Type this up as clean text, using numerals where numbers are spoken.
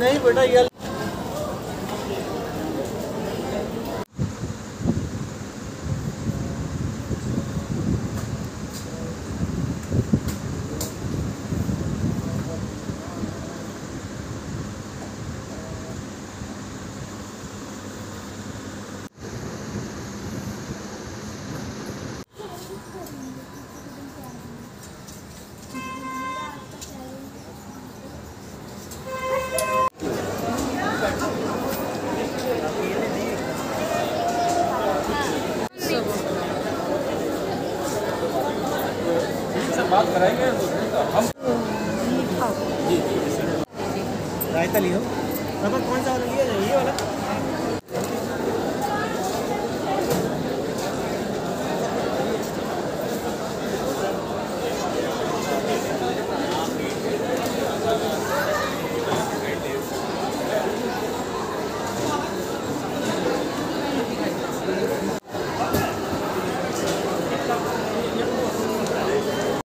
नहीं बेटा ये बात कराएंगे हम। जी रायता लियो। कौन सा वाला लिया? ये वाला।